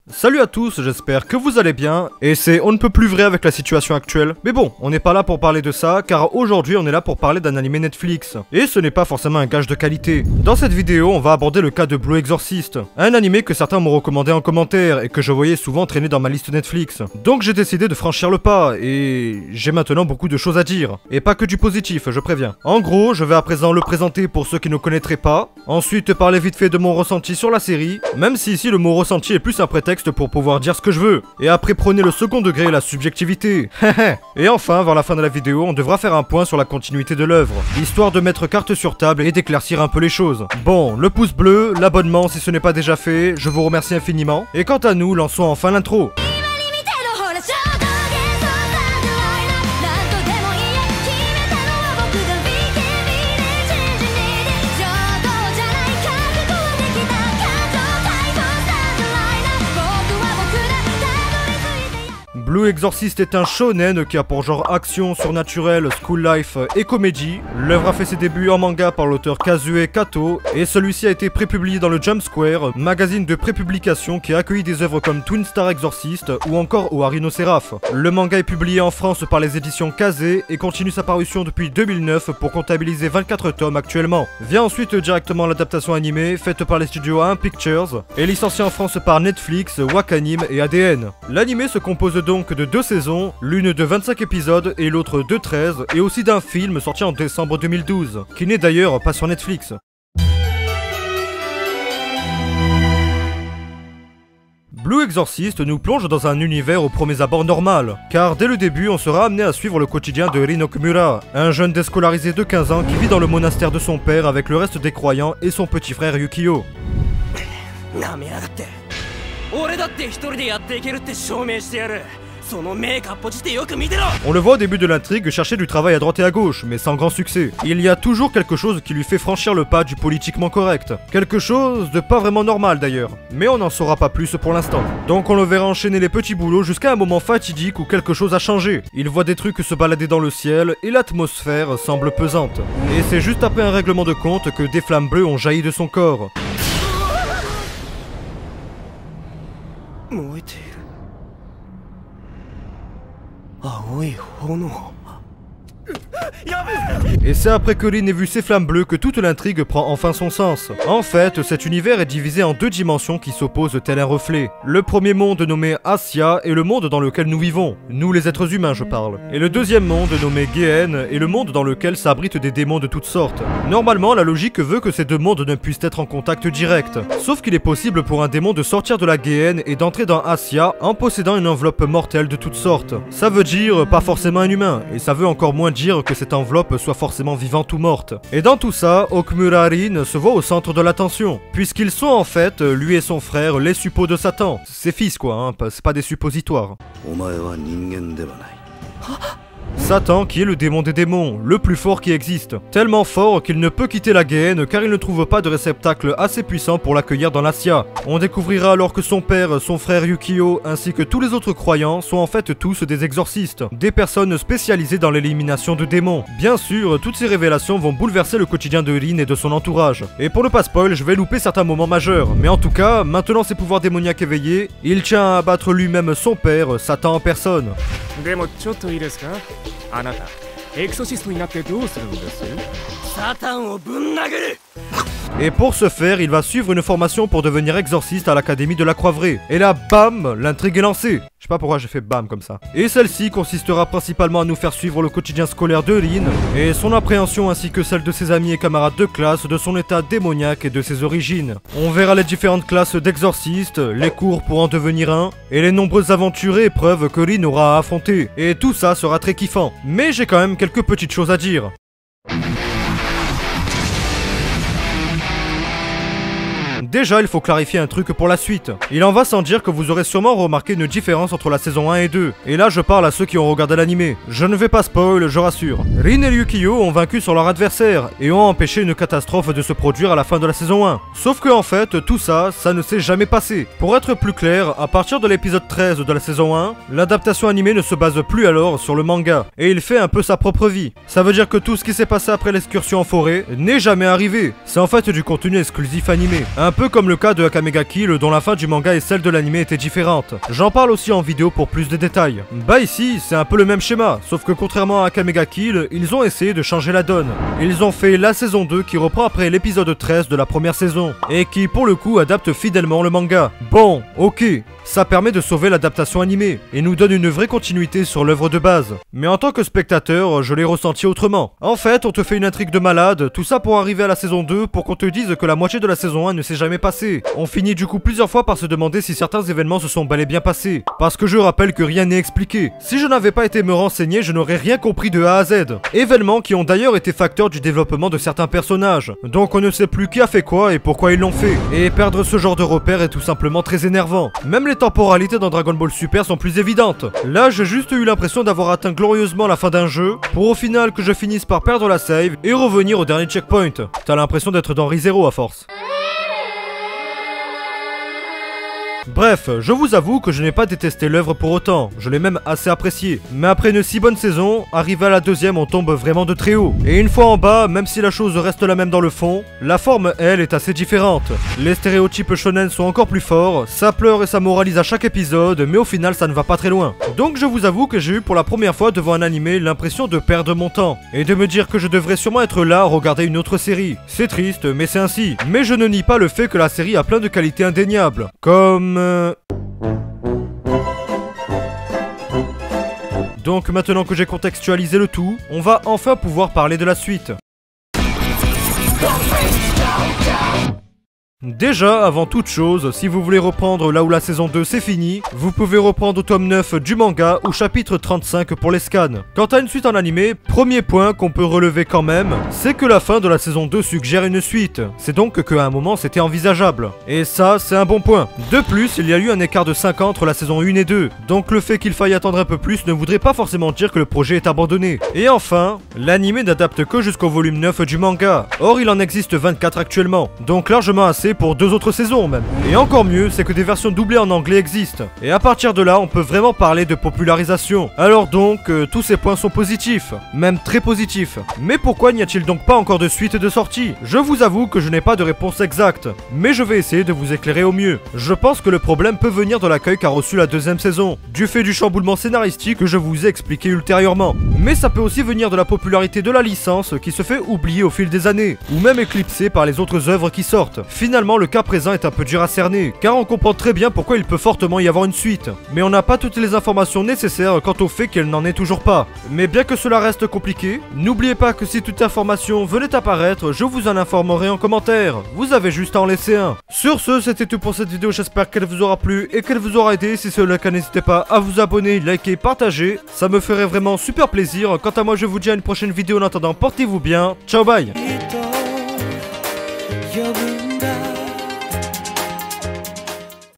Salut à tous, j'espère que vous allez bien, et c'est on ne peut plus vrai avec la situation actuelle. Mais bon, on n'est pas là pour parler de ça, car aujourd'hui on est là pour parler d'un animé Netflix. Et ce n'est pas forcément un gage de qualité. Dans cette vidéo, on va aborder le cas de Blue Exorcist, un animé que certains m'ont recommandé en commentaire, et que je voyais souvent traîner dans ma liste Netflix. Donc j'ai décidé de franchir le pas, et j'ai maintenant beaucoup de choses à dire. Et pas que du positif, je préviens. En gros, je vais à présent le présenter pour ceux qui ne connaîtraient pas, ensuite parler vite fait de mon ressenti sur la série, même si ici le mot ressenti est plus un prétexte pour pouvoir dire ce que je veux. Et après prenez le second degré et la subjectivité. Et enfin, vers la fin de la vidéo, on devra faire un point sur la continuité de l'œuvre, histoire de mettre carte sur table et d'éclaircir un peu les choses. Bon, le pouce bleu, l'abonnement si ce n'est pas déjà fait, je vous remercie infiniment. Et quant à nous, lançons enfin l'intro. Blue Exorcist est un shonen qui a pour genre action, surnaturel, school life et comédie. L'œuvre a fait ses débuts en manga par l'auteur Kazue Kato et celui-ci a été prépublié dans le Jump Square, magazine de prépublication qui a accueilli des œuvres comme Twin Star Exorcist ou encore Ohari no Seraph. Le manga est publié en France par les éditions Kazé et continue sa parution depuis 2009 pour comptabiliser 24 tomes actuellement. Vient ensuite directement l'adaptation animée faite par les studios A1 Pictures et licenciée en France par Netflix, Wakanim et ADN. L'animé se compose donc de 2 saisons, l'une de 25 épisodes et l'autre de 13, et aussi d'un film sorti en décembre 2012, qui n'est d'ailleurs pas sur Netflix. Blue Exorcist nous plonge dans un univers au premier abord normal, car dès le début on sera amené à suivre le quotidien de Rin Okumura, un jeune déscolarisé de 15 ans qui vit dans le monastère de son père avec le reste des croyants et son petit frère Yukio. On le voit au début de l'intrigue chercher du travail à droite et à gauche, mais sans grand succès. Il y a toujours quelque chose qui lui fait franchir le pas du politiquement correct. Quelque chose de pas vraiment normal d'ailleurs. Mais on n'en saura pas plus pour l'instant. Donc on le verra enchaîner les petits boulots jusqu'à un moment fatidique où quelque chose a changé. Il voit des trucs se balader dans le ciel et l'atmosphère semble pesante. Et c'est juste après un règlement de compte que des flammes bleues ont jailli de son corps. Et c'est après que Rin ait vu ces flammes bleues que toute l'intrigue prend enfin son sens. En fait, cet univers est divisé en 2 dimensions qui s'opposent tel un reflet. Le premier monde nommé Asya est le monde dans lequel nous vivons, nous les êtres humains je parle. Et le deuxième monde nommé Gehen est le monde dans lequel s'abritent des démons de toutes sortes. Normalement, la logique veut que ces 2 mondes ne puissent être en contact direct. Sauf qu'il est possible pour un démon de sortir de la Gehen et d'entrer dans Asya en possédant une enveloppe mortelle de toutes sortes. Ça veut dire pas forcément un humain, et ça veut encore moins dire que cette enveloppe soit forcément vivante ou morte. Et dans tout ça, Okumura Rin se voit au centre de l'attention, puisqu'ils sont en fait, lui et son frère, les suppôts de Satan. Ses fils quoi, hein, c'est pas des suppositoires. Satan qui est le démon des démons, le plus fort qui existe. Tellement fort qu'il ne peut quitter la Gehen car il ne trouve pas de réceptacle assez puissant pour l'accueillir dans l'Asya. On découvrira alors que son père, son frère Yukio ainsi que tous les autres croyants sont en fait tous des exorcistes, des personnes spécialisées dans l'élimination de démons. Bien sûr, toutes ces révélations vont bouleverser le quotidien de Rin et de son entourage. Et pour ne pas spoil, je vais louper certains moments majeurs, mais en tout cas, maintenant ses pouvoirs démoniaques éveillés, il tient à abattre lui-même son père, Satan en personne. Et pour ce faire, il va suivre une formation pour devenir exorciste à l'académie de la Croix-Vraie. Et là, bam, l'intrigue est lancée. Je sais pas pourquoi j'ai fait bam comme ça. Et celle-ci consistera principalement à nous faire suivre le quotidien scolaire de Rin et son appréhension ainsi que celle de ses amis et camarades de classe, de son état démoniaque et de ses origines. On verra les différentes classes d'exorcistes, les cours pour en devenir un, et les nombreuses aventures et épreuves que Rin aura à affronter. Et tout ça sera très kiffant. Mais j'ai quand même quelques petites choses à dire. Déjà, il faut clarifier un truc pour la suite. Il en va sans dire que vous aurez sûrement remarqué une différence entre la saison 1 et 2. Et là, je parle à ceux qui ont regardé l'animé. Je ne vais pas spoil, je rassure. Rin et Yukio ont vaincu sur leur adversaire et ont empêché une catastrophe de se produire à la fin de la saison 1. Sauf que en fait, tout ça, ça ne s'est jamais passé. Pour être plus clair, à partir de l'épisode 13 de la saison 1, l'adaptation animée ne se base plus alors sur le manga. Et il fait un peu sa propre vie. Ça veut dire que tout ce qui s'est passé après l'excursion en forêt n'est jamais arrivé. C'est en fait du contenu exclusif animé. Un peu comme le cas de Akame ga Kill dont la fin du manga et celle de l'anime étaient différentes. J'en parle aussi en vidéo pour plus de détails. Bah ici, c'est un peu le même schéma, sauf que contrairement à Akame ga Kill, ils ont essayé de changer la donne. Ils ont fait la saison 2 qui reprend après l'épisode 13 de la première saison, et qui pour le coup adapte fidèlement le manga. Bon, ok, ça permet de sauver l'adaptation animée, et nous donne une vraie continuité sur l'œuvre de base. Mais en tant que spectateur, je l'ai ressenti autrement. En fait, on te fait une intrigue de malade, tout ça pour arriver à la saison 2 pour qu'on te dise que la moitié de la saison 1 ne s'est jamais passée. On finit du coup plusieurs fois par se demander si certains événements se sont bel et bien passés. Parce que je rappelle que rien n'est expliqué. Si je n'avais pas été me renseigner, je n'aurais rien compris de A à Z. Événements qui ont d'ailleurs été facteurs du développement de certains personnages. Donc on ne sait plus qui a fait quoi et pourquoi ils l'ont fait. Et perdre ce genre de repères est tout simplement très énervant. Même les temporalités dans Dragon Ball Super sont plus évidentes. Là, j'ai juste eu l'impression d'avoir atteint glorieusement la fin d'un jeu, pour au final que je finisse par perdre la save et revenir au dernier checkpoint. T'as l'impression d'être dans ReZero à force. Bref, je vous avoue que je n'ai pas détesté l'œuvre pour autant, je l'ai même assez apprécié. Mais après une si bonne saison, arrivé à la deuxième on tombe vraiment de très haut. Et une fois en bas, même si la chose reste la même dans le fond, la forme elle est assez différente. Les stéréotypes shonen sont encore plus forts, ça pleure et ça moralise à chaque épisode, mais au final ça ne va pas très loin. Donc je vous avoue que j'ai eu pour la première fois devant un animé l'impression de perdre mon temps, et de me dire que je devrais sûrement être là à regarder une autre série. C'est triste, mais c'est ainsi. Mais je ne nie pas le fait que la série a plein de qualités indéniables, comme... Donc maintenant que j'ai contextualisé le tout, on va enfin pouvoir parler de la suite. Déjà, avant toute chose, si vous voulez reprendre là où la saison 2 c'est fini, vous pouvez reprendre au tome 9 du manga ou chapitre 35 pour les scans. Quant à une suite en animé, premier point qu'on peut relever quand même, c'est que la fin de la saison 2 suggère une suite. C'est donc qu'à un moment c'était envisageable. Et ça, c'est un bon point. De plus, il y a eu un écart de 5 ans entre la saison 1 et 2, donc le fait qu'il faille attendre un peu plus ne voudrait pas forcément dire que le projet est abandonné. Et enfin, l'animé n'adapte que jusqu'au volume 9 du manga. Or, il en existe 24 actuellement, donc largement assez pour 2 autres saisons même. Et encore mieux, c'est que des versions doublées en anglais existent. Et à partir de là, on peut vraiment parler de popularisation. Alors donc, tous ces points sont positifs, même très positifs. Mais pourquoi n'y a-t-il donc pas encore de suite de sortie? Je vous avoue que je n'ai pas de réponse exacte, mais je vais essayer de vous éclairer au mieux. Je pense que le problème peut venir de l'accueil qu'a reçu la deuxième saison, du fait du chamboulement scénaristique que je vous ai expliqué ultérieurement. Mais ça peut aussi venir de la popularité de la licence qui se fait oublier au fil des années, ou même éclipsée par les autres œuvres qui sortent. Finalement, le cas présent est un peu dur à cerner, car on comprend très bien pourquoi il peut fortement y avoir une suite. Mais on n'a pas toutes les informations nécessaires quant au fait qu'elle n'en est toujours pas. Mais bien que cela reste compliqué, n'oubliez pas que si toute information venait apparaître, je vous en informerai en commentaire. Vous avez juste à en laisser un. Sur ce, c'était tout pour cette vidéo, j'espère qu'elle vous aura plu et qu'elle vous aura aidé. Si c'est le cas, n'hésitez pas à vous abonner, liker, partager. Ça me ferait vraiment super plaisir. Quant à moi, je vous dis à une prochaine vidéo. En attendant, portez-vous bien. Ciao, bye.